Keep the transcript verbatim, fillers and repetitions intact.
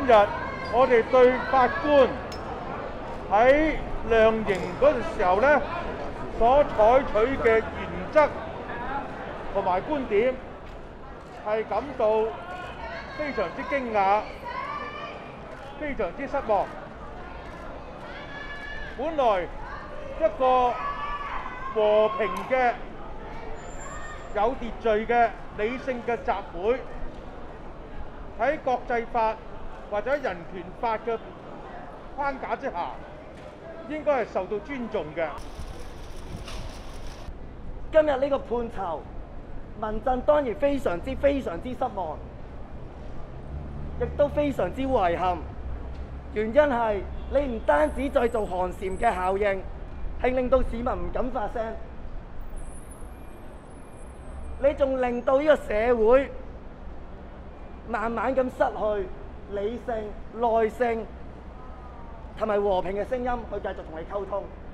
今日我哋對法官喺量刑嗰陣時候咧，所採取嘅原則同埋觀點係感到非常之驚訝，非常之失望。本來一個和平嘅、有秩序嘅、理性嘅集會，喺國際法或者人權法嘅框架之下，應該係受到尊重嘅。 今日呢個判囚，民陣當然非常之非常之失望，亦都非常之遺憾。原因係你唔單止製造寒蟬嘅效應，係令到市民唔敢發聲，你仲令到呢個社會慢慢咁失去理性、耐性同埋和平嘅聲音去繼續同你溝通。